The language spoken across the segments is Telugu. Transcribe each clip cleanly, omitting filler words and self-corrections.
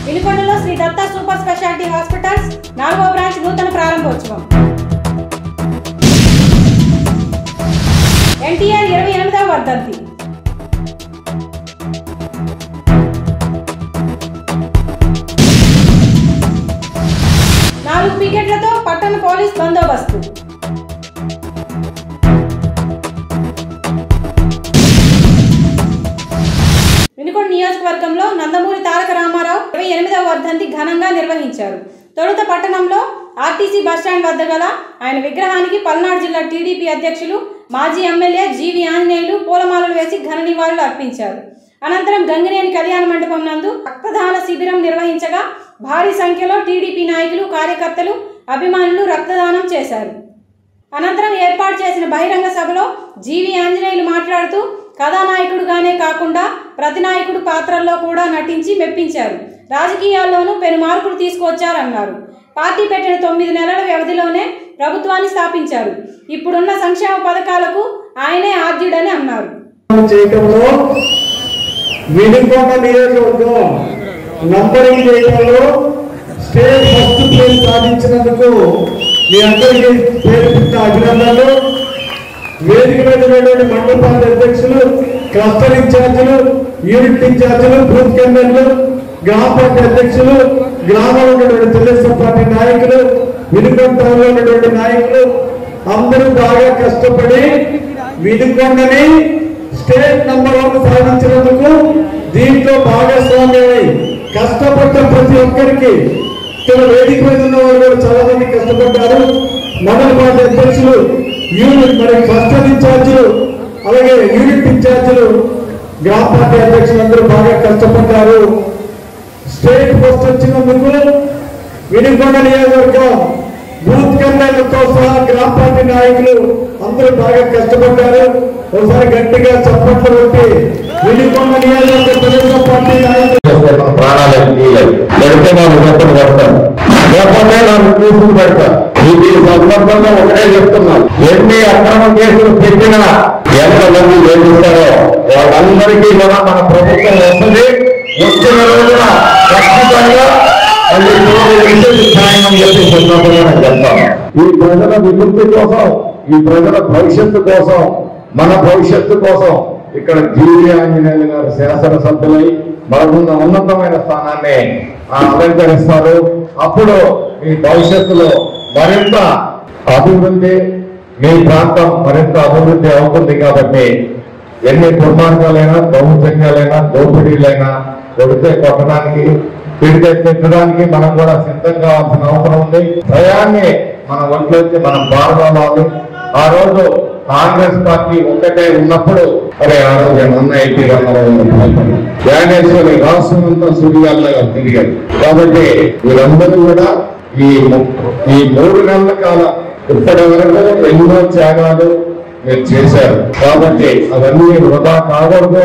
వినుకొండలో Shri Datta super speciality hospitals 4వ బ్రాంచ్ నూతన ప్రారంభోత్సవం. ఎన్టీఆర్ 28వ వర్ధంతి. నాలుగు పికెట్లతో పట్టణ పోలీస్ బందోబస్తు. వినుకొండ నియోజకవర్గంలో నందమూరి తారక రామారావు 28వ వర్ధంతి ఘనంగా నిర్వహించారు. తొలుత పట్టణంలో ఆర్టీసీ బస్టాండ్ వద్ద గల ఆయన విగ్రహానికి పల్నాడు జిల్లా టీడీపీ అధ్యక్షులు మాజీ ఎమ్మెల్యే జీవి ఆంజనేయులు పూలమాలలు వేసి ఘన నివాళులు అర్పించారు. అనంతరం గంగినేని కళ్యాణ మండపం నందు రక్తదాన శిబిరం నిర్వహించగా భారీ సంఖ్యలో టీడీపీ నాయకులు, కార్యకర్తలు, అభిమానులు రక్తదానం చేశారు. అనంతరం ఏర్పాటు చేసిన బహిరంగ సభలో జీవి ఆంజనేయులు మాట్లాడుతూ కథానాయకుడుగానే కాకుండా ప్రతి నాయకుడు పాత్రల్లో కూడా నటించి మెప్పించారు. రాజకీయాల్లోనూ పెను మార్పులు తీసుకువచ్చారన్నారు. పార్టీ పెట్టిన 9 నెలల వ్యవధిలోనే ప్రభుత్వాన్ని స్థాపించారు. ఇప్పుడున్న సంక్షేమ పథకాలకు ఆయనే ఆద్యుడని అన్నారు. వినుకొండ నియోజకవర్గం నంబరింగ్ చేయడంలో స్టేట్ ఫస్ట్ ప్లేస్ సాధించినందుకు మీ అందరికీ పేరు పెట్టిన అభినందనలు. వేదిక మీద ఉన్నటువంటి మండల పార్టీ అధ్యక్షులు, క్లస్టర్ ఇన్ఛార్జీలు, యూనిట్ ఇన్ఛార్జీలు, బూత్ కన్వీనర్లు, గ్రామ పార్టీ అధ్యక్షులు, గ్రామంలో ఉన్నటువంటి తెలుగుదేశం పార్టీ నాయకులు, వినుకొండ టౌన్లో ఉన్నటువంటి నాయకులు అందరూ బాగా కష్టపడి వినుకొండని స్టేట్ నంబర్ 1 సాధించినందుకు దీంట్లో భాగస్వామ్యమై కష్టపడ్డ ప్రతి ఒక్కరికి ఇక్కడ వేదిక మీద ఉన్న వారు కూడా చాలా మంది కష్టపడ్డారు. మండల పార్టీ అధ్యక్షులు, యూనిట్ మరి క్లస్టర్ ఇన్ఛార్జీలు, అలాగే యూనిట్ ఇన్ఛార్జీలు, గ్రామ పార్టీ అధ్యక్షులు అందరూ బాగా కష్టపడ్డారు. స్టేట్ ఫస్ట్ వచ్చినందుకు వినుకొండ నియోజకవర్గం బూత్ కన్వీనర్లతో సహా గ్రామ పార్టీ నాయకులు అందరూ బాగా కష్టపడ్డారు. ఒకసారి గట్టిగా చప్పట్లు కొట్టి వినుకొండ నియోజకవర్గ తెలుగుదేశం పార్టీ నాయకులు పెడతారు. ఇది సందర్భంగా ఒకటే చెప్తున్నాం, ఎన్ని అక్రమ కేసులు పెట్టినా ఎంతమంది వేధిస్తారో వాళ్ళందరికీ కూడా మన ప్రభుత్వం వస్తుంది. వచ్చిన రోజున ఖచ్చితంగా చెప్తాను. ఈ ప్రజల విముక్తి కోసం, ఈ ప్రజల భవిష్యత్తు కోసం, మన భవిష్యత్తు కోసం ఇక్కడ జీవి ఆంజనేయులు గారు శాసనసభ్యులై మనకున్న ఉన్నతమైన స్థానాన్ని అలంకరిస్తారు. అప్పుడు మీ భవిష్యత్తులో మరింత అభివృద్ధి, మీ ప్రాంతం మరింత అభివృద్ధి అవుతుంది. కాబట్టి ఎన్ని దుర్మార్గాలైనా, దౌర్జన్యాలైనా, దోపిడీలైనా కొడితే కొట్టడానికి, పిడితే తిట్టడానికి మనం కూడా సిద్ధం కావాల్సిన అవసరం ఉంది. భయాన్ని మన ఒంట్లోంచి మనం పాల్గొనాలి. ఆ రోజు కాంగ్రెస్ పార్టీ ఒక్కటే ఉన్నప్పుడు అరే ఆ రోజు అన్న ఎన్టీ రామారావు జ్ఞానేశ్వరి రాష్ట్రం అంతా సూర్యాలుగా తిరిగారు. కాబట్టి వీరందరూ కూడా ఈ 3 నెలల కాలం ఇప్పటి వరకు ఎన్నో త్యాగాలు మీరు చేశారు. కాబట్టి అవన్నీ వృధా కాకూడదు.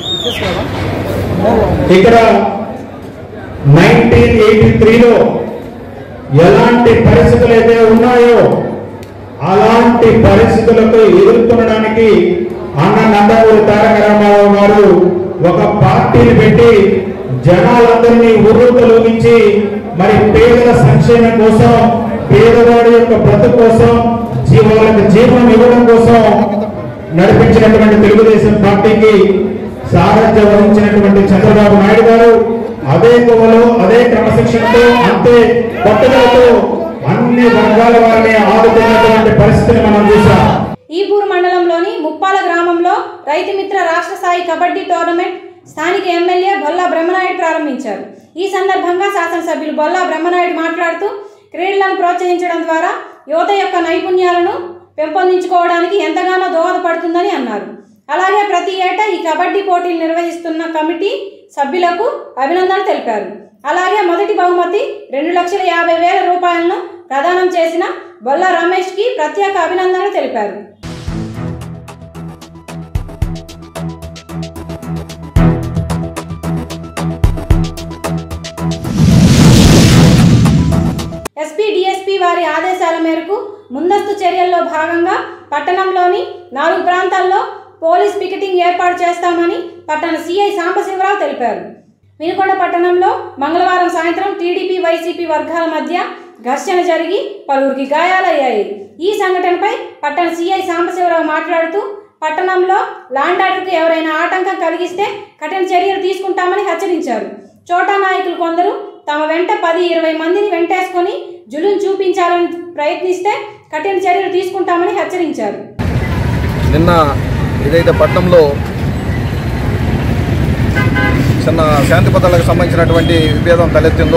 ఇక్కడ 1983లో ఎలాంటి పరిస్థితులు అయితే ఉన్నాయో అలాంటి పరిస్థితులకు ఎదుర్కొనడానికి అన్న నందమూరి తారక రామారావు గారు ఒక పార్టీని పెట్టి జనాలందరినీ ఉర్రూతలూగించి మరి పేదల సంక్షేమం కోసం, పేదవాడి యొక్క బ్రతుకు కోసం, వాళ్ళకి జీవనం ఇవ్వడం కోసం నడిపించినటువంటి తెలుగుదేశం పార్టీకి సారథ్యం వహించినటువంటి చంద్రబాబు నాయుడు గారు అదే కోవలో, అదే క్రమశిక్షణతో, అంతే పట్టుదలతో అన్ని వర్గాల వారిని ఆదుకున్నటువంటి పరిస్థితిని మనం చూసాం. ఈపూరు మండలంలోని ముప్పాల గ్రామంలో రైతు మిత్ర రాష్ట్ర స్థాయి కబడ్డీ టోర్నమెంట్ స్థానిక ఎమ్మెల్యే బొల్లా బ్రహ్మనాయుడు ప్రారంభించారు. ఈ సందర్భంగా శాసనసభ్యులు బొల్లా బ్రహ్మనాయుడు మాట్లాడుతూ క్రీడలను ప్రోత్సహించడం ద్వారా యువత యొక్క నైపుణ్యాలను పెంపొందించుకోవడానికి ఎంతగానో దోహదపడుతుందని అన్నారు. అలాగే ప్రతి ఏటా ఈ కబడ్డీ పోటీలు నిర్వహిస్తున్న కమిటీ సభ్యులకు అభినందనలు తెలిపారు. అలాగే మొదటి బహుమతి 2,50,000 రూపాయలను ప్రదానం చేసిన బొల్లా రమేష్కి ప్రత్యేక అభినందనలు తెలిపారు. ఎస్పీ డిఎస్పీ వారి ఆదేశాల మేరకు ముందస్తు చర్యల్లో భాగంగా పట్టణంలోని 4 ప్రాంతాల్లో పోలీస్ పికెటింగ్ ఏర్పాటు చేస్తామని పట్టణ సిఐ సాంబశివరావు తెలిపారు. వినుకొండ పట్టణంలో మంగళవారం సాయంత్రం టీడీపీ వైసీపీ వర్గాల మధ్య ఘర్షణ జరిగి పలువురికి గాయాలయ్యాయి. ఈ సంఘటనపై పట్టణ సీఐ సాంబశివరావు మాట్లాడుతూ పట్టణంలో ల్యాండ్ ఆర్డర్కు ఎవరైనా ఆటంకం కలిగిస్తే కఠిన చర్యలు తీసుకుంటామని హెచ్చరించారు. చోటా నాయకులు కొందరు తమ వెంట 10-20 మందిని వెంటేసుకొని జులుం చూపించాలని ప్రయత్నిస్తే కఠిన చర్యలు తీసుకుంటామని హెచ్చరించారు. నిన్న ఏదైతే పట్టణంలో చిన్న శాంతి భద్రతలకు సంబంధించినటువంటి విభేదం తలెత్తిందో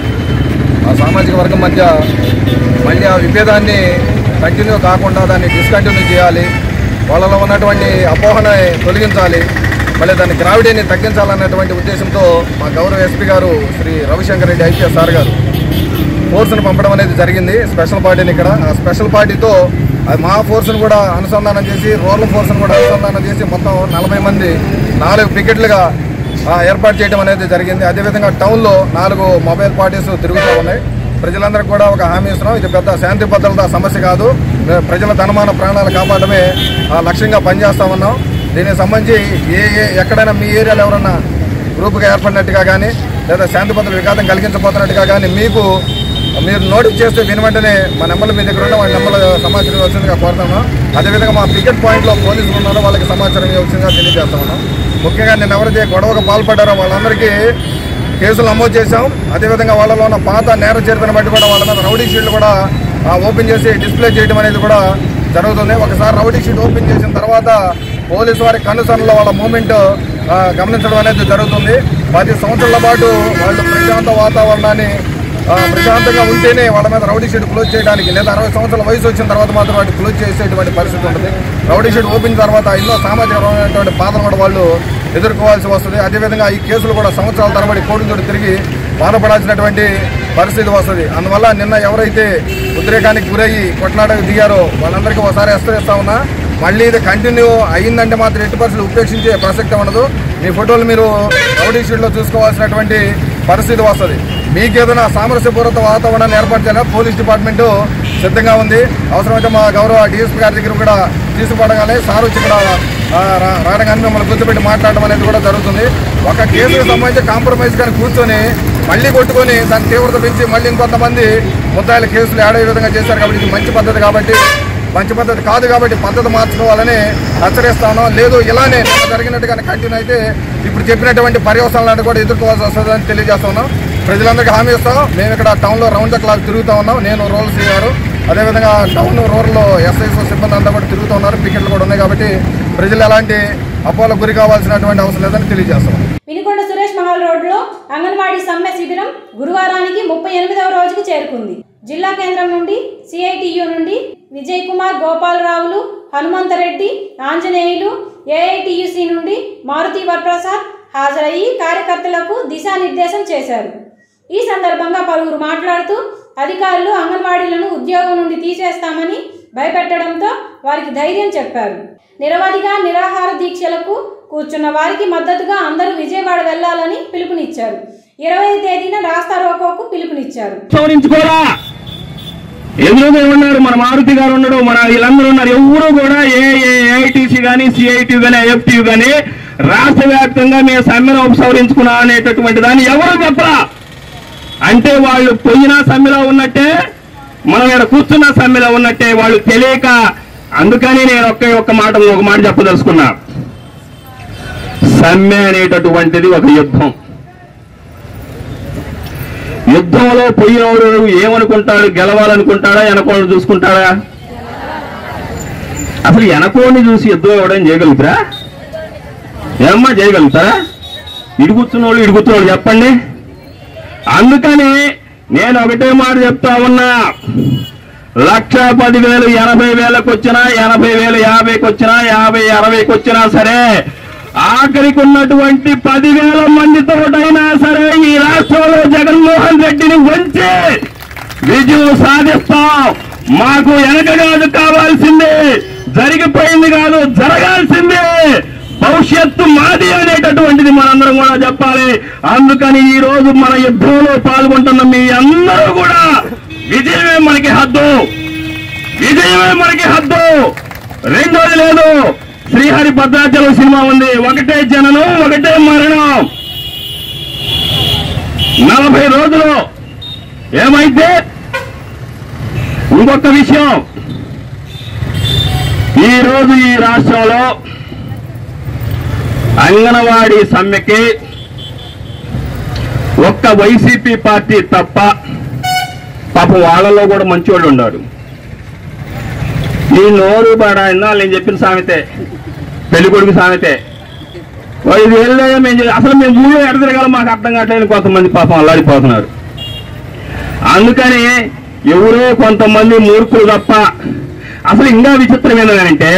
ఆ సామాజిక వర్గం మధ్య మళ్ళీ ఆ విభేదాన్ని కంటిన్యూ కాకుండా దాన్ని డిస్కంటిన్యూ చేయాలి, వాళ్ళలో ఉన్నటువంటి అపోహని తొలగించాలి, మళ్ళీ దాని గ్రావిటీని తగ్గించాలన్నటువంటి ఉద్దేశంతో మా గౌరవ ఎస్పీ గారు శ్రీ రవిశంకర్ రెడ్డి ఐపీఎస్ సార్ గారు ఫోర్స్ను పంపడం అనేది జరిగింది. స్పెషల్ పార్టీని ఇక్కడ ఆ స్పెషల్ పార్టీతో మా ఫోర్స్ను కూడా అనుసంధానం చేసి రూరల్ ఫోర్స్ను కూడా అనుసంధానం చేసి మొత్తం 40 మంది 4 పికెట్లుగా ఏర్పాటు చేయడం అనేది జరిగింది. అదేవిధంగా టౌన్లో 4 మొబైల్ పార్టీస్ తిరుగుతూ ఉన్నాయి. ప్రజలందరికీ కూడా ఒక హామీ ఇస్తున్నాం, ఇది పెద్ద శాంతి భద్రత సమస్య కాదు, ప్రజల ధనమాన ప్రాణాలు కాపాడమే లక్ష్యంగా పనిచేస్తా ఉన్నాం. దీనికి సంబంధించి ఎక్కడైనా మీ ఏరియాలో ఎవరన్నా గ్రూప్గా ఏర్పడినట్టుగా కానీ లేదా శాంతి భద్రత విఘాతం కలిగించబోతున్నట్టుగా కానీ మీరు నోటీస్ చేస్తే విని వెంటనే మా నెంబర్లు మీ దగ్గర ఉన్న వాళ్ళ నెంబర్లు సమాచారం ఇవ్వాల్సిందిగా కోరుతున్నాం. అదేవిధంగా మా పికెట్ పాయింట్లో పోలీసులు ఉన్నారో వాళ్ళకి సమాచారం ఇవ్వాల్సిందిగా తెలియజేస్తా ఉన్నాం. ముఖ్యంగా నేను ఎవరైతే గొడవకు పాల్పడ్డారో వాళ్ళందరికీ కేసులు నమోదు చేశాం. అదేవిధంగా వాళ్ళలో ఉన్న పాత నేర చరిత్రను బట్టి కూడా వాళ్ళ మీద రౌడీ షీట్లు కూడా ఓపెన్ చేసి డిస్ప్లే చేయడం అనేది కూడా జరుగుతుంది. ఒకసారి రౌడీ షీట్ ఓపెన్ చేసిన తర్వాత పోలీసు వారి కనుసరణలో వాళ్ళ మూమెంట్ గమనించడం అనేది జరుగుతుంది. 10 సంవత్సరాల పాటు వాళ్ళు ప్రశాంత వాతావరణాన్ని ప్రశాంతంగా ఉంటేనే వాళ్ళ మీద రౌడీ షీట్ క్లోజ్ చేయడానికి, లేదా 60 సంవత్సరాల వయసు వచ్చిన తర్వాత మాత్రం వాటిని క్లోజ్ చేసేటువంటి పరిస్థితి ఉంటుంది. రౌడీ షీట్ ఓపెన్ తర్వాత ఎన్నో సామాజికమైనటువంటి బాధలు కూడా వాళ్ళు ఎదుర్కోవాల్సి వస్తుంది. అదేవిధంగా ఈ కేసులు కూడా సంవత్సరాల తరబడి కోర్టు తోటి తిరిగి బాధపడాల్సినటువంటి పరిస్థితి వస్తుంది. అందువల్ల నిన్న ఎవరైతే ఉద్రేకానికి గురయ్యి కొట్లాటకు దిగారో వాళ్ళందరికీ ఒకసారి హెచ్చరిస్తా ఉన్నా, మళ్ళీ ఇది కంటిన్యూ అయ్యిందంటే మాత్రం ఎట్టి పరిస్థితులు ఉపేక్షించే ప్రసక్తి ఉండదు. మీ ఫోటోలు మీరు రౌడీ షీట్లో చూసుకోవాల్సినటువంటి పరిస్థితి వస్తుంది. మీకేదైనా సామరస్యపూర్వక వాతావరణాన్ని ఏర్పాటు చేయాలి పోలీస్ డిపార్ట్మెంటు సిద్ధంగా ఉంది. అవసరమైతే మా గౌరవ డిఎస్పీ గారి దగ్గర కూడా తీసుకుపోవడం సార్ వచ్చి ఇక్కడ రావడం మిమ్మల్ని గుర్తుపెట్టి మాట్లాడడం అనేది కూడా జరుగుతుంది. ఒక కేసుకు సంబంధించి కాంప్రమైజ్ కానీ కూర్చొని మళ్ళీ కొట్టుకొని దాని తీవ్రత పెంచి మళ్ళీ ఇంకొంతమంది ముద్దాయిల కేసులు ఆడే విధంగా చేశారు. కాబట్టి ఇది మంచి పద్ధతి కాదు కాబట్టి పద్ధతి మార్చుకోవాలని హెచ్చరిస్తాను. లేదు ఇలానే జరిగినట్టుగానే కంటిన్యూ అయితే ఇప్పుడు చెప్పినటువంటి పర్యవసానాలను కూడా ఎదుర్కోవాల్సి వస్తుందని తెలియజేస్తున్నాం. ప్రజలందరికీ హామీ ఇస్తాం. మేము ఇక్కడ టౌన్లో రౌండ్ ద క్లాక్ తిరుగుతూ ఉన్నాం. నేను రూరల్ సీ గారు, అదేవిధంగా టౌన్ రూరల్లో ఎస్ఐస్ సిబ్బంది అంతా కూడా తిరుగుతూ ఉన్నారు. పికెట్లు కూడా ఉన్నాయి. కాబట్టి ప్రజలు ఎలాంటి అపోహలకు గురి కావాల్సినటువంటి అవసరం లేదని తెలియజేస్తాం. వినుకొండ సురేష్ మహల్ రోడ్లో అంగన్వాడీ సమ్మె శిబిరం గురువారానికి 38వ రోజుకు చేరుకుంది. జిల్లా కేంద్రం నుండి సిఐటియు నుండి విజయ్ కుమార్, గోపాలరావులు, హనుమంతరెడ్డి, ఆంజనేయులు, ఏఐటియుసి నుండి మారుతి వరప్రసాద్ హాజరయ్యి కార్యకర్తలకు దిశానిర్దేశం చేశారు. ఈ సందర్భంగా పలువురు మాట్లాడుతూ అధికారులు అంగన్వాడీలను ఉద్యోగం నుండి తీసేస్తామని భయపెట్టడంతో వారికి ధైర్యం చెప్పారు. నిరవధిగా నిరాహార దీక్షలకు కూర్చున్న వారికి మద్దతుగా అందరూ విజయవాడ వెళ్లాలని పిలుపునిచ్చారు. 20వ తేదీన రాస్తా రోకోకు పిలుపునిచ్చారు. ఎదురుగా ఉన్నారు, మన మారుతి గారు ఉన్నాడు, మన వీళ్ళందరూ ఉన్నారు. ఎవరు కూడా ఏఐటీసీ కానీ సిఐటియు కానీ ఐఎఫ్టియు కానీ రాష్ట్ర వ్యాప్తంగా మేము సమ్మెను ఉపసంహరించుకున్నాం అనేటటువంటి దాన్ని ఎవరు చెప్పరా. అంటే వాళ్ళు పోయిన సమ్మెలో ఉన్నట్టే, మనం ఇక్కడ కూర్చున్న సమ్మెలో ఉన్నట్టే వాళ్ళు తెలియక. అందుకని నేను ఒక మాట చెప్పదలుచుకున్నా. సమ్మె అనేటటువంటిది ఒక యుద్ధం. యుద్ధంలో పోయినోడు ఏమనుకుంటాడు? గెలవాలనుకుంటాడా? వెనకోడిని చూసుకుంటాడా? అసలు వెనకోడిని చూసి యుద్ధం ఇవ్వడం చేయగలుగుతారా? ఏమమ్మా చేయగలుగుతారా? ఇడుగుతున్నోళ్ళు చెప్పండి. అందుకని నేను ఒకటే మాట చెప్తా ఉన్నా, 1,10,000 80,000కి వచ్చినా, 80,000 50కి వచ్చినా, 50 60కి వచ్చినా సరే, ఆఖరికి ఉన్నటువంటి 10,000 మందితోటైనా సరే ఈ రాష్ట్రంలో జగన్మోహన్ రెడ్డిని వంచి విజయం సాధిస్తాం. మాకు వెనక కాదు కావాల్సిందే, జరిగిపోయింది కాదు జరగాల్సిందే. భవిష్యత్తు మాది అనేటటువంటిది మనందరం కూడా చెప్పాలి. అందుకని ఈ రోజు మన యుద్ధంలో పాల్గొంటున్న మీ అందరూ కూడా విజయమే మనకి హద్దు. రెండోది లేదు. శ్రీహరి భద్రాచలం సినిమా ఉంది, ఒకటే జననం ఒకటే మరణం. 40 రోజులు ఏమైతే ఇంకొక విషయం, ఈరోజు ఈ రాష్ట్రంలో అంగన్వాడీ సమ్మెకి ఒక్క వైసీపీ పార్టీ తప్ప, పాపం వాళ్ళలో కూడా మంచివాళ్ళు ఉన్నారు. ఈ నోరు బడాయినా నేను చెప్పిన సామెతే, పెళ్లికొడుకు సామెతే. 5 ఏళ్ళే అసలు మేము ఊళ్ళో ఎడ తిరగాలో మాకు అర్థం కావట్లేదు. కొంతమంది పాపం అల్లాడిపోతున్నారు. అందుకని ఎవరో కొంతమంది మూర్ఖులు తప్ప. అసలు ఇంకా విచిత్రం ఏంటంటే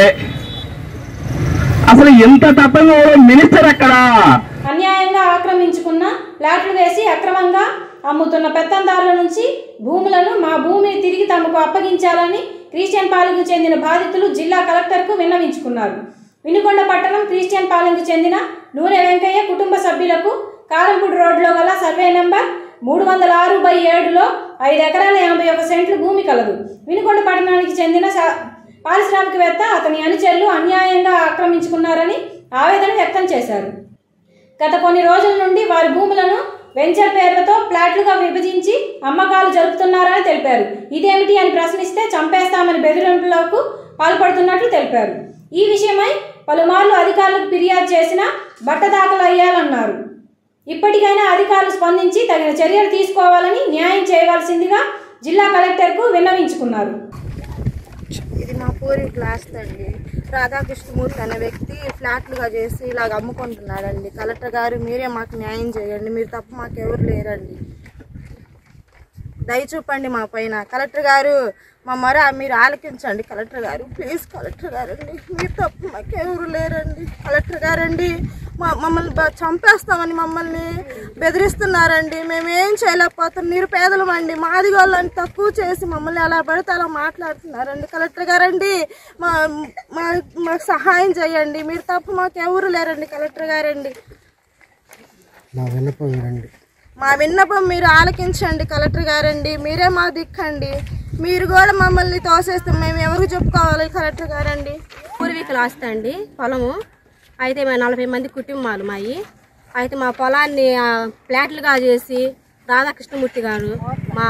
అసలు ఎంత తప్పంగా మినిస్టర్ ఎక్కడా? అన్యాయంగా ఆక్రమించుకున్న ప్లాట్లు వేసి అక్రమంగా అమ్ముతున్న పెత్తందారుల నుంచి భూములను మా భూమిని తిరిగి తమకు అప్పగించాలని క్రిస్టియన్ పాలెంకు చెందిన బాధితులు జిల్లా కలెక్టర్కు విన్నవించుకున్నారు. వినుకొండ పట్టణం క్రిస్టియన్ పాలెంకు చెందిన నూనె వెంకయ్య కుటుంబ సభ్యులకు కారంపూడి రోడ్లో గల సర్వే నెంబర్ 306/7లో 5 ఎకరాల 81 సెంట్లు భూమి కలదు. వినుకొండ పట్టణానికి చెందిన పారిశ్రామికవేత్త అతని అనుచరులు అన్యాయంగా ఆక్రమించుకున్నారని ఆవేదన వ్యక్తం చేశారు. గత కొన్ని రోజుల నుండి వారి భూములను వెంచర్ పేర్లతో ప్లాట్లుగా విభజించి అమ్మకాలు జరుపుతున్నారని తెలిపారు. ఇదేమిటి అని ప్రశ్నిస్తే చంపేస్తామని బెదిరింపులకు పాల్పడుతున్నట్లు తెలిపారు. ఈ విషయమై పలుమార్లు అధికారులకు ఫిర్యాదు చేసినా బట్టదాఖలు అయ్యాలన్నారు. ఇప్పటికైనా అధికారులు స్పందించి తగిన చర్యలు తీసుకోవాలని, న్యాయం చేయవలసిందిగా జిల్లా కలెక్టర్కు విన్నవించుకున్నారు. ఇది మా పూరి క్లాస్ అండి. రాధాకృష్ణమూర్తి అనే వ్యక్తి ఫ్లాట్లుగా చేసి ఇలాగ అమ్ముకుంటున్నాడండి. కలెక్టర్ గారు మీరే మాకు న్యాయం చేయండి, మీరు తప్ప మాకు ఎవరు లేరండి. దయచూపండి మా పైన. కలెక్టర్ గారు మా మీరు ఆలకించండి. కలెక్టర్ గారు ప్లీజ్, కలెక్టర్ గారండి మీరు తప్ప మాకు ఎవరు లేరండి. కలెక్టర్ గారండి మమ్మల్ని చంపేస్తామని మమ్మల్ని బెదిరిస్తున్నారండి. మేమేం చేయలేకపోతాం, నిరుపేదలమండి. మాదిగోళ్ళని తక్కువ చేసి మమ్మల్ని అలా పడితే అలా మాట్లాడుతున్నారండి. కలెక్టర్ గారండి మాకు సహాయం చేయండి, మీరు తప్ప మాకు ఎవరు లేరండి. కలెక్టర్ గారండి మా విన్నపం మీరు ఆలకించండి. కలెక్టర్ గారండి మీరే మా దిక్కండి. మీరు కూడా మమ్మల్ని తోసేస్తే మేము ఎవరికి చెప్పుకోవాలి? కలెక్టర్ గారండి పూర్వీకులు ఆస్తండి పొలము. అయితే మా 40 మంది కుటుంబాలు మాయి. అయితే మా పొలాన్ని ఫ్లాట్లుగా చేసి రాధాకృష్ణమూర్తి గారు మా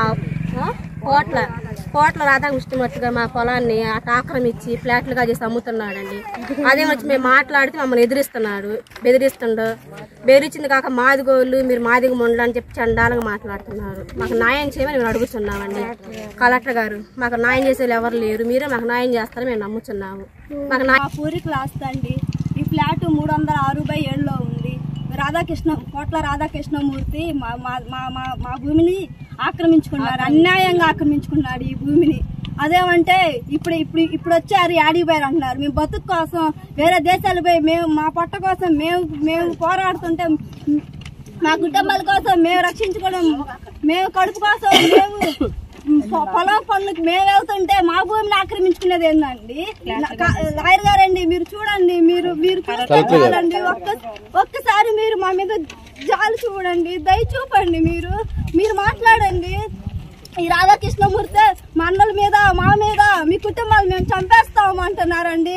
కోట్ల రాధాకృష్ణమూర్తి గారు మా పొలాన్ని ఆక్రమించి ఫ్లాట్లుగా చేసి అమ్ముతున్నాడండి. అదే వచ్చి మేము మాట్లాడితే మమ్మల్ని బెదిరించింది కాక మాదిగోళ్ళు మీరు మాదిగ ముండలు అని చెప్పి చండాలంగా మాట్లాడుతున్నారు. మాకు న్యాయం చేయమని మేము అడుగుతున్నామండి. కలెక్టర్ గారు మాకు న్యాయం చేసేది ఎవరు లేరు, మీరే మాకు న్యాయం చేస్తారని మేము నమ్ముతున్నాము. మాకు పూరి క్లాస్ అండి. ఈ ఫ్లాట్ 306/7లో ఉంది. కోట్ల రాధాకృష్ణమూర్తి మా భూమిని ఆక్రమించుకున్నారు, అన్యాయంగా ఆక్రమించుకున్నాడు ఈ భూమిని. అదేమంటే ఇప్పుడు వచ్చారు యాడిపోయారు అంటున్నారు. మేము బతుకు కోసం వేరే దేశాలు పోయి మేము మా పొట్ట కోసం మేము పోరాడుతుంటే, మా కుటుంబాల కోసం మేము రక్షించుకోవడం, మేము కడుపు కోసం మేము పొలం పనులకు మేము వెళ్తుంటే మా భూమిని ఆక్రమించుకునేది ఏందండి? లాయర్ గారండి మీరు చూడండి, మీరు చూడండి, ఒక్కసారి మీరు మా మీద జాలి చూడండి, దయ చూపండి, మీరు మాట్లాడండి. ఈ రాధాకృష్ణమూర్తి మా అన్నల మీద మా మీద మీ కుటుంబాలు మేము చంపేస్తాము అంటున్నారండి.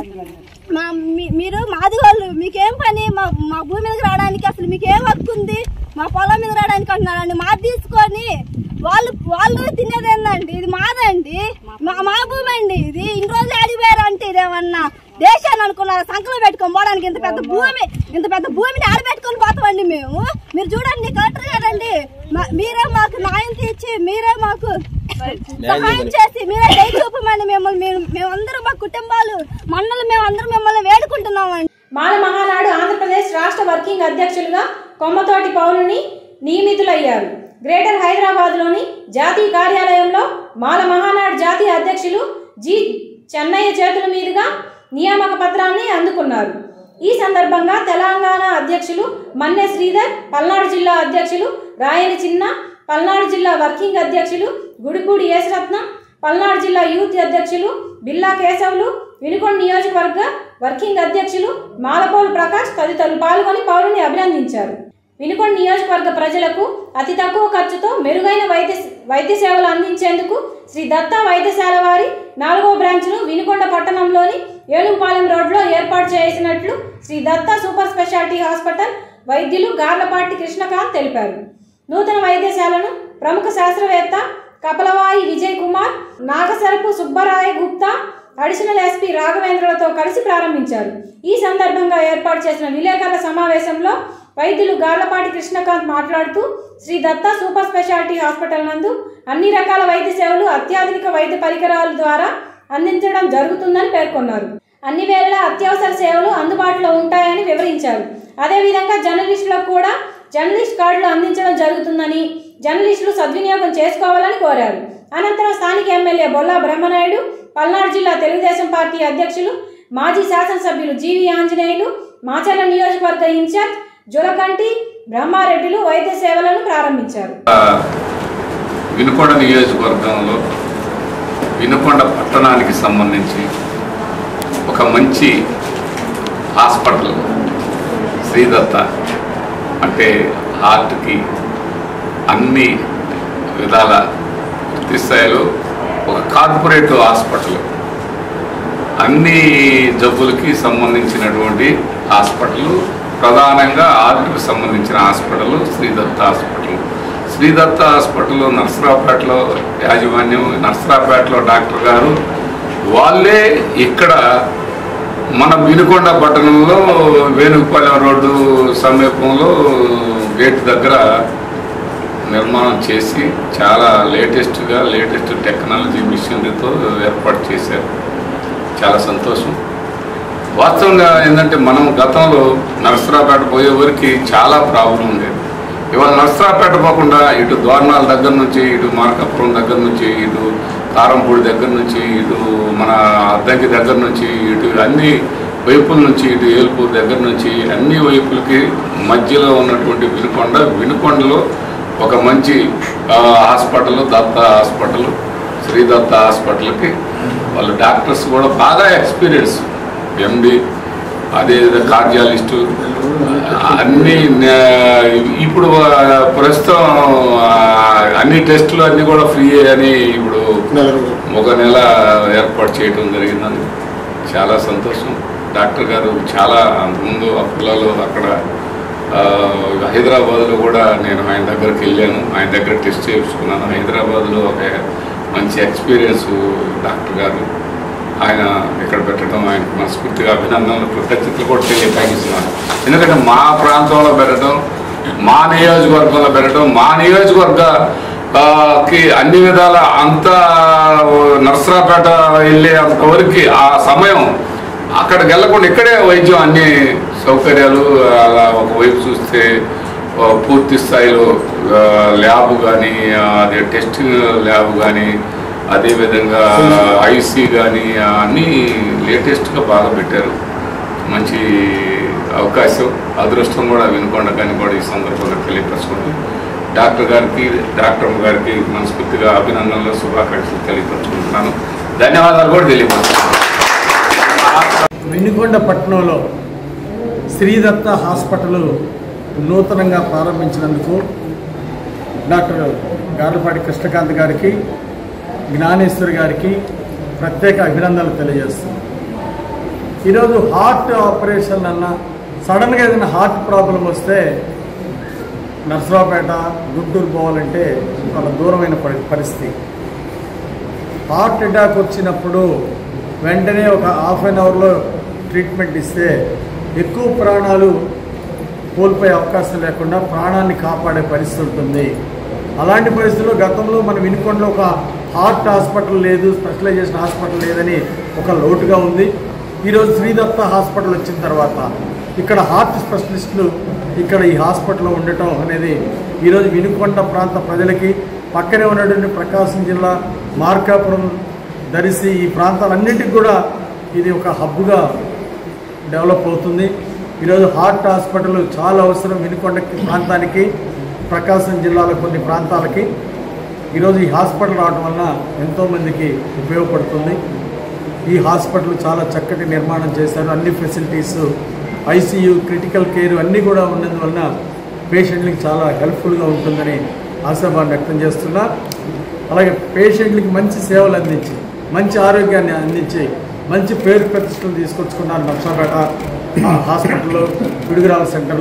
మీరు మాది వాళ్ళు మీకేం పని? మా భూమి మీదకి రావడానికి అసలు మీకేం హక్కు ఉంది? మా పొలం మీద రావడానికి అంటున్నారండి. మాది తీసుకొని వాళ్ళు తినేది ఏందండి? ఇది మాదండి, మా భూమి అండి. ఇది ఇన్ని రోజులు ఆడిపోయారు అంటే ఇదేమన్నా దేశాన్ని అనుకున్నారు సంకలం పెట్టుకొని పోవడానికి? ఇంత పెద్ద భూమిని ఆడబెట్టుకొని పోతామండి మేము. మీరు చూడండి కలెక్టర్ గారండి, మీరే మాకు న్యాయం తీర్చి మీరే మాకు సహాయం చేసి మీరే దయ చూపమని మేమందరం మా కుటుంబాలు మన్నలు మేమందరం మిమ్మల్ని వేడుకుంటున్నామండి. మాల మహానాడు ఆంధ్రప్రదేశ్ రాష్ట్ర వర్కింగ్ అధ్యక్షులుగా కొమ్మతోటి పౌలుని నియమితులయ్యారు. గ్రేటర్ హైదరాబాద్లోని జాతీయ కార్యాలయంలో మాల మహానాడు జాతీయ అధ్యక్షులు జి చెన్నయ్య చేతుల మీదుగా నియామక పత్రాన్ని అందుకున్నారు. ఈ సందర్భంగా తెలంగాణ అధ్యక్షులు మన్నె శ్రీధర్, పల్నాడు జిల్లా అధ్యక్షులు రాయని చిన్న, పల్నాడు జిల్లా వర్కింగ్ అధ్యక్షులు గుడిపూడి యేసరత్నం, పల్నాడు జిల్లా యూత్ అధ్యక్షులు బిల్లా కేశవులు, వినుకొండ నియోజకవర్గ వర్కింగ్ అధ్యక్షులు మాలపోలు ప్రకాష్ తదితరులు పాల్గొని పౌరుని అభినందించారు. వినుకొండ నియోజకవర్గ ప్రజలకు అతి తక్కువ ఖర్చుతో మెరుగైన వైద్య సేవలు అందించేందుకు శ్రీ దత్తా వైద్యశాల వారి 4వ బ్రాంచ్ను వినుకొండ పట్టణంలోని ఏనుగుపాలెం రోడ్లో ఏర్పాటు చేసినట్లు Shri Datta super speciality hospital వైద్యులు గార్లపాటి కృష్ణకాంత్ తెలిపారు. నూతన వైద్యశాలను ప్రముఖ శాస్త్రవేత్త కపలవాయి విజయ్ కుమార్, నాగసరపు సుబ్బరాయ గుప్తా, అడిషనల్ ఎస్పీ రాఘవేంద్రలతో కలిసి ప్రారంభించారు. ఈ సందర్భంగా ఏర్పాటు చేసిన విలేకరుల సమావేశంలో వైద్యులు గార్లపాటి కృష్ణకాంత్ మాట్లాడుతూ Shri Datta super speciality hospital నందు అన్ని రకాల వైద్య సేవలు అత్యాధునిక వైద్య పరికరాల ద్వారా అందించడం జరుగుతుందని పేర్కొన్నారు. అన్ని వేళలా అత్యవసర సేవలు అందుబాటులో ఉంటాయని వివరించారు. అదేవిధంగా జర్నలిస్టులకు కూడా జర్నలిస్ట్ కార్డులు అందించడం జరుగుతుందని, జర్నలిస్టులు సద్వినియోగం చేసుకోవాలని కోరారు. అనంతరం స్థానిక ఎమ్మెల్యే బొల్లా బ్రహ్మనాయుడు, పల్నాడు జిల్లా తెలుగుదేశం పార్టీ అధ్యక్షులు మాజీ శాసనసభ్యులు జీవి ఆంజనేయులు, మాచర్ల నియోజకవర్గ ఇన్ఛార్జ్ జులకంటి బ్రహ్మారెడ్డిలు వైద్య సేవలను ప్రారంభించారు. వినుకొండ నియోజకవర్గంలో వినుకొండ పట్టణానికి సంబంధించి ఒక మంచి హాస్పిటల్ శ్రీదత్త అంటే హార్ట్కి అన్ని విధాల పూర్తి స్థాయిలో ఒక కార్పొరేట్ హాస్పిటల్, అన్ని జబ్బులకి సంబంధించినటువంటి హాస్పిటల్, ప్రధానంగా హార్ట్కి సంబంధించిన hospital Sridatta hospital. Sridatta hospital నర్సరావుపేటలో యాజమాన్యం, నర్సరావుపేటలో డాక్టర్ గారు వాళ్ళే ఇక్కడ మన వినుకొండ పట్టణంలో వేణుగోపాలెం రోడ్డు సమీపంలో గేట్ దగ్గర నిర్మాణం చేసి చాలా లేటెస్ట్ టెక్నాలజీ మిషనరీతో ఏర్పాటు చేశారు. చాలా సంతోషం. వాస్తవంగా ఏంటంటే మనం గతంలో నర్సరావుపేట పోయేవరకు చాలా ప్రాబ్లం ఉండేది. ఇవాళ నర్సరావుపేట పోకుండా ఇటు ద్వారణాల దగ్గర నుంచి, ఇటు మార్కాపురం దగ్గర నుంచి, ఇటు కారంపూడి దగ్గర నుంచి, ఇటు మన అద్దంకి దగ్గర నుంచి, ఇటు అన్ని వైపుల నుంచి, ఇటు ఏల్పూర్ దగ్గర నుంచి అన్ని వైపులకి మధ్యలో ఉన్నటువంటి వినుకొండలో ఒక మంచి హాస్పిటల్ దత్త హాస్పిటల్, శ్రీదత్త హాస్పిటల్కి వాళ్ళ డాక్టర్స్ కూడా బాగా ఎక్స్పీరియన్స్, ఎండి, అదే కార్డియాలిస్టు అన్నీ ఇప్పుడు ప్రస్తుతం అన్ని టెస్టులు అన్నీ కూడా ఫ్రీ అని ఇప్పుడు ఒక నెల ఏర్పాటు చేయడం జరిగిందని చాలా సంతోషం. డాక్టర్ గారు చాలా ముందు పిల్లలు అక్కడ హైదరాబాద్లో కూడా నేను ఆయన దగ్గరికి వెళ్ళాను, ఆయన దగ్గర టెస్ట్ చేయించుకున్నాను. హైదరాబాద్లో ఒక మంచి ఎక్స్పీరియన్స్ డాక్టర్ గారు, ఆయన ఇక్కడ పెట్టడం ఆయనకు మనస్ఫూర్తిగా అభినందనలు, కృతజ్ఞతలు కూడా తెలియజేస్తున్నాను. ఎందుకంటే మా ప్రాంతంలో పెట్టడం, మా నియోజకవర్గంలో పెట్టడం, మా నియోజకవర్గకి అన్ని విధాల అంత నర్సరావుపేట వెళ్ళే అంతవరకు ఆ సమయం అక్కడికి వెళ్ళకుండా ఇక్కడే వైద్యం అన్ని సౌకర్యాలు. అలా ఒకవైపు చూస్తే పూర్తి స్థాయిలో ల్యాబ్ కానీ, అదే టెస్టింగ్ ల్యాబ్ కానీ, అదేవిధంగా ఐసీ కానీ అన్నీ లేటెస్ట్గా బాగా పెట్టారు. మంచి అవకాశం, అదృష్టం కూడా వినుకొండ కానీ కూడా ఈ సందర్భంగా తెలియపరచుకుంటూ డాక్టర్ గారికి మనస్ఫూర్తిగా అభినందనలు, శుభాకాంక్షలు తెలియపరచుకుంటున్నాను. ధన్యవాదాలు కూడా తెలియపరుస్తున్నాను. వినుకొండ పట్టణంలో శ్రీదత్త హాస్పిటల్ నూతనంగా ప్రారంభించినందుకు డాక్టర్ గార్లపాటి కృష్ణకాంత్ గారికి, జ్ఞానేశ్వర్ గారికి ప్రత్యేక అభినందనలు తెలియజేస్తున్నాను. ఈరోజు హార్ట్ ఆపరేషన్ అన్న సడన్గా ఏదైనా హార్ట్ ప్రాబ్లం వస్తే నర్సరావుపేట, గుంటూరు పోవాలంటే చాలా దూరమైన పరిస్థితి. హార్ట్ అటాక్ వచ్చినప్పుడు వెంటనే ఒక హాఫ్ అన్ అవర్లో ట్రీట్మెంట్ ఇస్తే ఎక్కువ ప్రాణాలు కోల్పోయే అవకాశం లేకుండా ప్రాణాన్ని కాపాడే పరిస్థితి ఉంటుంది. అలాంటి పరిస్థితుల్లో గతంలో మన వినుకొండలో ఒక హార్ట్ హాస్పిటల్ లేదు, స్పెషలైజేషన్ హాస్పిటల్ లేదని ఒక లోటుగా ఉంది. ఈరోజు శ్రీదత్త హాస్పిటల్ వచ్చిన తర్వాత ఇక్కడ హార్ట్ స్పెషలిస్టులు ఇక్కడ ఈ హాస్పిటల్లో ఉండటం అనేది ఈరోజు వినుకొండ ప్రాంత ప్రజలకి, పక్కనే ఉన్నటువంటి ప్రకాశం జిల్లా మార్కాపురం, దరిసి ఈ ప్రాంతాలన్నింటికి కూడా ఇది ఒక హబ్గా డెవలప్ అవుతుంది. ఈరోజు హార్ట్ హాస్పిటల్ చాలా అవసరం వినుకొండ ప్రాంతానికి, ప్రకాశం జిల్లాలో కొన్ని ప్రాంతాలకి. ఈరోజు ఈ హాస్పిటల్ రావడం వలన ఎంతోమందికి ఉపయోగపడుతుంది. ఈ హాస్పిటల్ చాలా చక్కటి నిర్మాణం చేశారు. అన్ని ఫెసిలిటీస్, ఐసీయూ, క్రిటికల్ కేర్ అన్నీ కూడా ఉన్నందువలన పేషెంట్లకి చాలా హెల్ప్ఫుల్గా ఉంటుందని ఆశాభావం వ్యక్తం చేస్తున్నా. అలాగే పేషెంట్లకి మంచి సేవలు అందించి, మంచి ఆరోగ్యాన్ని అందించి, మంచి పేరు ప్రతిష్టలు తీసుకొచ్చుకున్నారు నర్సరావుపేట హాస్పిటల్లో, పిడుగురాల సెంటర్లో.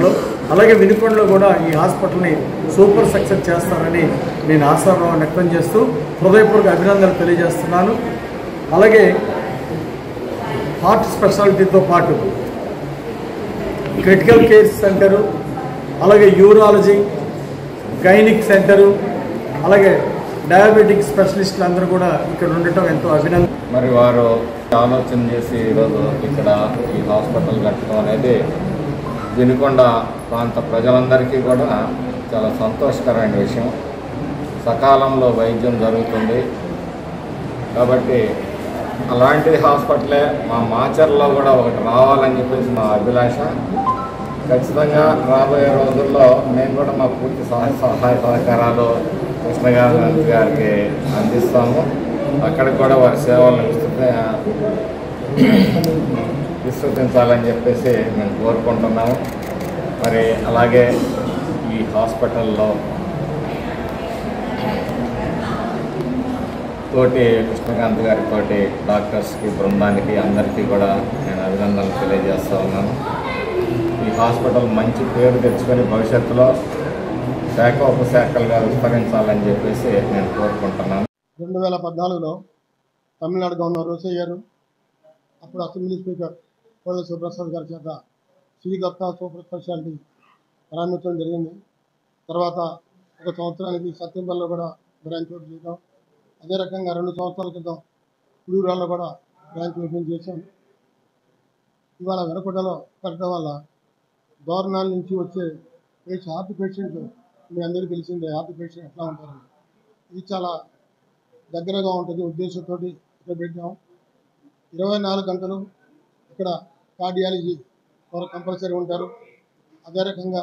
అలాగే వినుకొండలో కూడా ఈ హాస్పిటల్ని సూపర్ సక్సెస్ చేస్తారని నేను ఆశాభావం వ్యక్తం చేస్తూ హృదయపూర్వక అభినందనలు తెలియజేస్తున్నాను. అలాగే హార్ట్ స్పెషాలిటీతో పాటు క్రిటికల్ కేర్ సెంటరు, అలాగే యూరాలజీ, గైనిక్ సెంటరు, అలాగే డయాబెటిక్ స్పెషలిస్టులు అందరూ కూడా ఇక్కడ ఉండటం ఎంతో అభినందన. మరి వారు ఆలోచన చేసి ఈరోజు ఇక్కడ ఈ హాస్పిటల్ కట్టడం అనేది వినుకొండ ప్రాంత ప్రజలందరికీ కూడా చాలా సంతోషకరమైన విషయం. సకాలంలో వైద్యం జరుగుతుంది కాబట్టి అలాంటి హాస్పిటలే మా మాచర్లో కూడా ఒకటి రావాలని చెప్పేసి మా అభిలాష. ఖచ్చితంగా రాబోయే రోజుల్లో మేము కూడా మా పూర్తి సహాయ సహకారాలు కృష్ణగాంధీ గారికి అందిస్తాము. అక్కడికి కూడా వారి సేవలను విస్తృతించాలని చెప్పేసి మేము కోరుకుంటున్నాము. మరి అలాగే ఈ హాస్పిటల్లో తోటి కృష్ణకాంత్ గారితో డాక్టర్స్కి, బృందానికి అందరికీ కూడా నేను అభినందనలు తెలియజేస్తూ ఉన్నాను. ఈ హాస్పిటల్ మంచి పేరు తెచ్చుకొని భవిష్యత్తులో శాఖ ఉపశాఖలుగా విస్తరించాలని చెప్పేసి నేను కోరుకుంటున్నాను. 2014లో తమిళనాడు గవర్నర్ రోసయ్య గారు, అప్పుడు అసెంబ్లీ స్పీకర్ కోళ్ళ సుబ్రహ్మణ్యం గారి చేత శ్రీదత్త సూపర్ స్పెషాలిటీ ప్రారంభించడం జరిగింది. తర్వాత ఒక సంవత్సరానికి సత్యంపల్లిలో కూడా బ్రాంచ్ ఓపెన్ చేద్దాం. అదే రకంగా 2 సంవత్సరాల క్రితం కుడూరాల్లో కూడా బ్రాంచ్ ఓపెన్ చేశాం. ఇవాళ వెనకొండలో కట్టడం వల్ల దూరణాల నుంచి వచ్చే హార్ట్ పేషెంట్లు మీ అందరికీ తెలిసిందే. హార్ట్ పేషెంట్ ఎట్లా ఉంటారు, ఇది చాలా దగ్గరగా ఉంటుంది ఉద్దేశంతో ఇక్కడ పెట్టాం. 24 గంటలు ఇక్కడ కార్డియాలజీ వారు కంపల్సరీ ఉంటారు. అదే రకంగా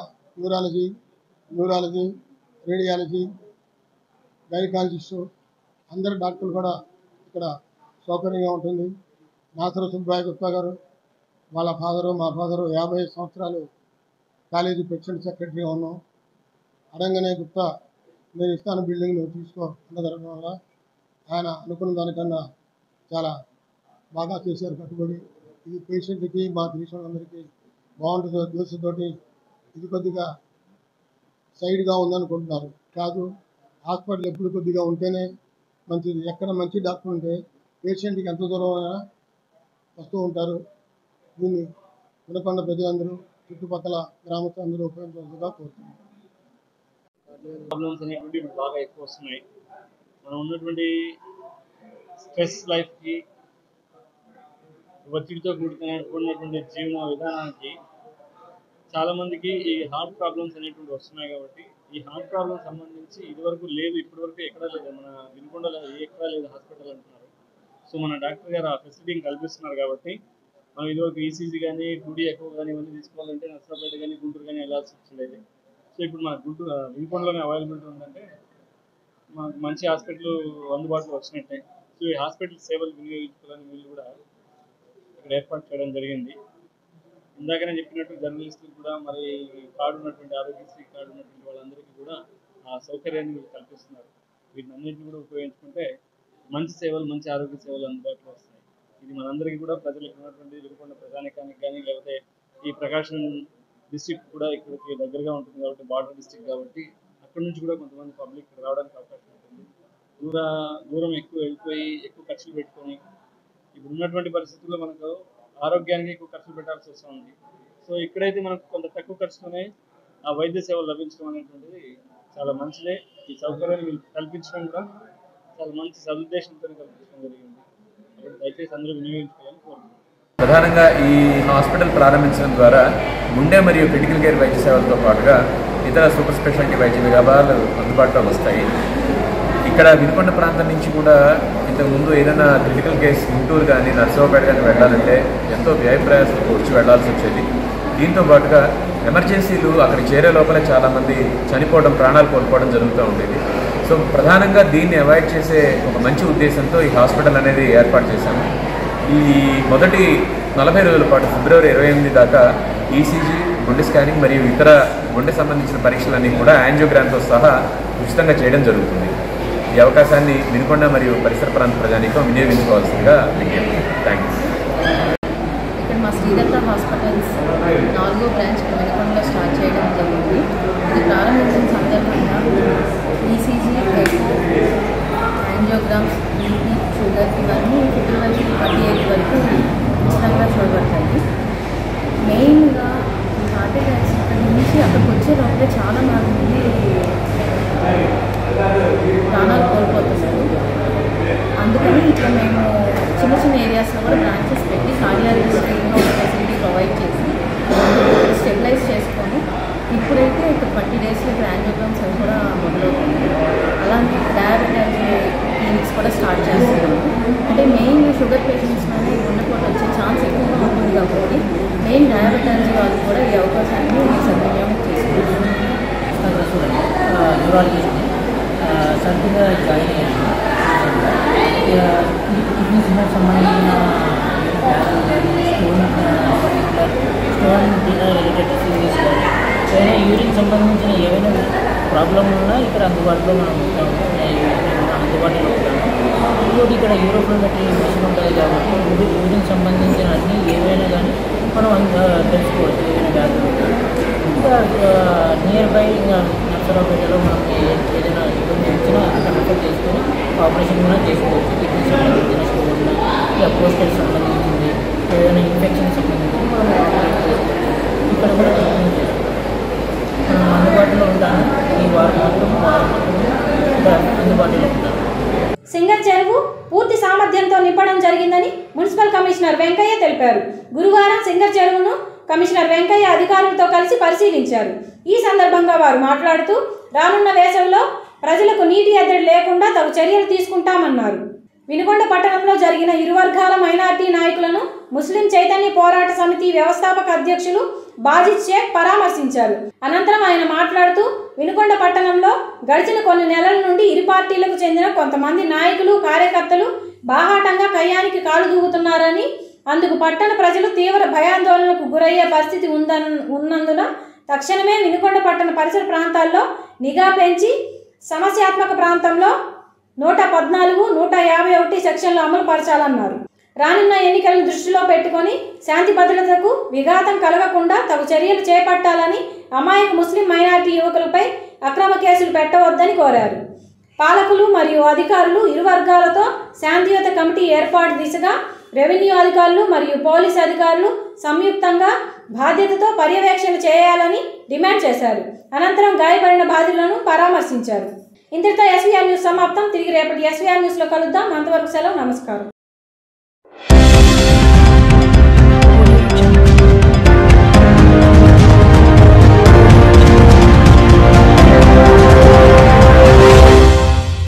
న్యూరాలజీ, రేడియాలజీ, గైనకాలజిస్టు అందరు డాక్టర్లు కూడా ఇక్కడ సౌకర్యంగా ఉంటుంది. నాసర సుబ్బాయి గుప్తా గారు, వాళ్ళ ఫాదరు, మా ఫాదరు 50 సంవత్సరాలు కాలేజీ ప్రెసిడెంట్ సెక్రటరీగా ఉన్నాం. అడంగనే గుప్తా నేను ఇస్తాను బిల్డింగ్ నువ్వు తీసుకో అన్న జరగడం వల్ల ఆయన అనుకున్న దానికన్నా చాలా బాగా చేశారు కట్టుబడి. ఇది పేషెంట్కి, మా దేశం అందరికీ బాగుంటుంది ఉద్దేశంతో ఇది కొద్దిగా సైడ్గా ఉందనుకుంటున్నారు. కాదు, హాస్పిటల్ ఎప్పుడు కొద్దిగా ఉంటేనే మంచిది. ఎక్కడ మంచి డాక్టర్ ఉంటే పేషెంట్కి ఎంత దూరం అయినా వస్తూ ఉంటారు. దీన్ని వినుకొండ ప్రజలందరూ, చుట్టుపక్కల గ్రామస్తులందరూ ఉపయోగించాల్సిందిగా కోరుతున్నారు. ప్రాబ్లమ్స్ అనేటువంటి బాగా ఎక్కువ వస్తున్నాయి. మనం ఉన్నటువంటి స్ట్రెస్ లైఫ్కి, ఒత్తిడితో కూడుకున్నటువంటి జీవన విధానానికి చాలామందికి ఈ హార్ట్ ప్రాబ్లమ్స్ అనేటువంటి వస్తున్నాయి. కాబట్టి ఈ హార్ట్ ప్రాబ్లమ్ సంబంధించి ఇదివరకు లేదు, ఇప్పటివరకు ఎక్కడా లేదు, మన వినుకొండలో ఎక్కడా లేదు హాస్పిటల్ అంటున్నారు. సో మన డాక్టర్ గారు ఆ ఫెసిలిటీని కల్పిస్తున్నారు. కాబట్టి మనం ఇదివరకు ఈసీజీ కానీ, 2D ఎక్కువ కానీ ఇవన్నీ తీసుకోవాలంటే నర్సరాపేట కానీ, గుంటూరు కానీ వెళ్ళాల్సి వచ్చిండేది. సో ఇప్పుడు మన వినుకొండలోనే అవైలబిలిటీ ఉందంటే మనకు మంచి హాస్పిటల్ అందుబాటులో వచ్చినట్టే. సో ఈ హాస్పిటల్ సేవలు వినియోగించుకోవాలని వీళ్ళు కూడా ఇక్కడ ఏర్పాటు చేయడం జరిగింది. ఇందాకనే చెప్పినట్టు జర్నలిస్టులు కూడా, మరి కార్డు ఉన్నటువంటి ఆరోగ్యశ్రీ కార్డు ఉన్నటువంటి వాళ్ళందరికీ కూడా ఆ సౌకర్యాన్ని వీళ్ళు కల్పిస్తున్నారు. వీటిని అన్నింటినీ కూడా ఉపయోగించుకుంటే మంచి సేవలు, మంచి ఆరోగ్య సేవలు అందుబాటులో వస్తాయి. ఇది మనందరికీ కూడా, ప్రజలకు ఉన్నటువంటి వినుకొండ ప్రజానికానికి కానీ, లేకపోతే ఈ ప్రకాశం డిస్ట్రిక్ట్ కూడా ఇక్కడికి దగ్గరగా ఉంటుంది కాబట్టి, బార్డర్ డిస్ట్రిక్ట్ కాబట్టి అక్కడి నుంచి కూడా కొంతమంది పబ్లిక్ ఇక్కడ రావడానికి అవకాశం ఉంటుంది. దూరం ఎక్కువ వెళ్ళిపోయి ఎక్కువ ఖర్చులు పెట్టుకొని ఇప్పుడు ఉన్నటువంటి పరిస్థితుల్లో మనకు ఆరోగ్యానికి ఎక్కువ ఖర్చులు పెట్టాల్సి వస్తుంది. సో ఇక్కడైతే మనకు కొంత తక్కువ ఖర్చుతోనే ఆ వైద్య సేవలు లభించడం అనేటువంటిది చాలా మంచిదే. ఈ సౌకర్యాన్ని వీళ్ళు కల్పించడం కూడా చాలా మంచి సదుద్దేశంతో కల్పించడం జరిగింది. కాబట్టి దయచేసి అందరూ వినియోగించుకోవాలని కోరుకుంటున్నాను. ప్రధానంగా ఈ హాస్పిటల్ ప్రారంభించడం ద్వారా గుండె మరియు క్రిటికల్ కేర్ వైద్య సేవలతో పాటుగా ఇతర సూపర్ స్పెషాలిటీ వైద్య విభాగాలు అందుబాటులోకి వస్తాయి. ఇక్కడ వినుకొండ ప్రాంతం నుంచి కూడా ఇంతకుముందు ఏదైనా క్రిటికల్ కేసు గుంటూరు కానీ, నర్సరావుపేట కానీ వెళ్ళాలంటే ఎంతో వ్యయప్రయాసాలు వచ్చి వెళ్లాల్సి వచ్చేది. దీంతో పాటుగా ఎమర్జెన్సీలు అక్కడికి చేరే లోపలే చాలామంది చనిపోవడం, ప్రాణాలు కోల్పోవడం జరుగుతూ ఉండేది. సో ప్రధానంగా దీన్ని అవాయిడ్ చేసే ఒక మంచి ఉద్దేశంతో ఈ హాస్పిటల్ అనేది ఏర్పాటు చేశాము. ఈ మొదటి 40 రోజుల పాటు ఫిబ్రవరి 28 దాకా ఈసీజీ, గుండె స్కానింగ్ మరియు ఇతర గుండె సంబంధించిన పరీక్షలన్నీ కూడా యాంజియోగ్రామ్తో సహా ఉచితంగా చేయడం జరుగుతుంది. ఈ అవకాశాన్ని వినుకొండ మరియు పరిసర ప్రాంత ప్రజానీకం వినియోగించుకోవాల్సిందిగా విజ్ఞప్తి. Thank you. ఇక్కడ మా శ్రీదత్త హాస్పిటల్స్ 4వ బ్రాంచ్ వినుకొండలో స్టార్ట్ చేయడం ఈసీజీ, యాంజియోగ్రామ్స్, బీపీ, షుగర్ ఇవన్నీ ఫిబ్రవరి 28 వరకు ఉచితంగా చూడబడతాయి. మెయిన్గా ఈ హార్ట్ అటాక్స్ ఇక్కడ నుంచి అక్కడికి వచ్చే లోపలే చాలా మంది ప్రాణాలు కోల్పోతున్నారు. అందుకని ఇక్కడ మేము చిన్న చిన్న ఏరియాస్లో కూడా బ్రాంచెస్ పెట్టి కార్డియాలజిస్ట్ ఫెసిలిటీ ప్రొవైడ్ చేసి స్టెబిలైజ్ చేసుకొని ఇప్పుడైతే ఇక్కడ 30 డేస్లో ఇక్కడ యాంజియోగ్రామ్స్ అవి కూడా మొదలవుతుంది. అలాంటి డయాబెటిస్ క్లినిక్స్ కూడా స్టార్ట్ చేస్తున్నాము. అంటే మెయిన్ షుగర్ పేషెంట్స్లోనే గుండెపోటు వచ్చే ఛాన్స్ ఎక్కువగా ఉంటుంది కాబట్టి మెయిన్ డయాబెటాలజీ వాళ్ళు కూడా ఈ అవకాశాన్ని సద్వినియోగం చేసుకుంటున్నారు. సర్దిగా జాయిన్ అయ్యాను. కిడ్నీస్ సంబంధించిన స్టోన్ రిలేటెడ్ డిసీజెస్ కానీ ఏదైనా యూరిన్ సంబంధించిన ఏవైనా ప్రాబ్లం ఉన్నా ఇక్కడ అందుబాటులో మనం అందుబాటులో ఉంటాము. ఇంకోటి ఇక్కడ యూరోఫ్లోమెట్రీ మిషన్ ఉంటుంది కాబట్టి యూరిన్ సంబంధించిన అన్ని ఏవైనా కానీ మనం తెలుసుకోవచ్చు. ఏవైనా వ్యాధులు ఇంకా నియర్ బై నర్సరావుపేటలో మనం ఏదైనా ఇబ్బంది వచ్చినా అక్కడ రిఫర్ చేసుకొని ఆపరేషన్ కూడా చేసుకోవచ్చు. కిడ్నీ సంబంధించిన స్టోన్ ఇలా పోస్టల్ సంబంధించింది ఏదైనా ఇన్ఫెక్షన్ సంబంధించి మనం ఆపరేషన్ చేసుకోవచ్చు. ఇక్కడ కూడా ట్రీట్మెంట్ చేసుకోవచ్చు. అందుబాటులో ఉంటాను. ఈ వారం మాత్రం అందుబాటులో ఉంటాను. సింగర్ చెరువు పూర్తి సామర్థ్యంతో నింపడం జరిగిందని మున్సిపల్ కమిషనర్ వెంకయ్య తెలిపారు. గురువారం సింగర్ చెరువును కమిషనర్ వెంకయ్య అధికారులతో కలిసి పరిశీలించారు. ఈ సందర్భంగా వారు మాట్లాడుతూ రానున్న వేసవిలో ప్రజలకు నీటి ఎద్దడి లేకుండా తగు చర్యలు తీసుకుంటామన్నారు. వినుకొండ పట్టణంలో జరిగిన ఇరు వర్గాల మైనార్టీ నాయకులను ముస్లిం చైతన్య పోరాట సమితి వ్యవస్థాపక అధ్యక్షులు బాజిద్ షేక్ పరామర్శించారు. అనంతరం ఆయన మాట్లాడుతూ వినుకొండ పట్టణంలో గడిచిన కొన్ని నెలల నుండి ఇరు పార్టీలకు చెందిన కొంతమంది నాయకులు కార్యకర్తలు బాహాటంగా కయ్యానికి కాలు దూగుతున్నారని, అందుకు పట్టణ ప్రజలు తీవ్ర భయాందోళనకు గురయ్యే పరిస్థితి ఉన్నందున తక్షణమే వినుకొండ పట్టణ పరిసర ప్రాంతాల్లో నిఘా పెంచి సమస్యాత్మక ప్రాంతంలో 114, 151 సెక్షన్లు అమలు పరచాలన్నారు. రానున్న ఎన్నికలను దృష్టిలో పెట్టుకొని శాంతి భద్రతకు విఘాతం కలగకుండా తగు చర్యలు చేపట్టాలని, అమాయక ముస్లిం మైనారిటీ యువకులపై అక్రమ కేసులు పెట్టవద్దని కోరారు. పాలకులు మరియు అధికారులు ఇరు వర్గాలతో శాంతియుత కమిటీ ఏర్పాటు దిశగా రెవెన్యూ అధికారులు మరియు పోలీసు అధికారులు సంయుక్తంగా బాధ్యతతో పర్యవేక్షణ చేయాలని డిమాండ్ చేశారు. అనంతరం గాయపడిన బాధితులను పరామర్శించారు. ఇంతటితో ఎస్వీఆర్ న్యూస్ సమాప్తం. తిరిగి రేపటి ఎస్వీఆర్ న్యూస్లో కలుద్దాం. అంతవరకు సెలవు. నమస్కారం.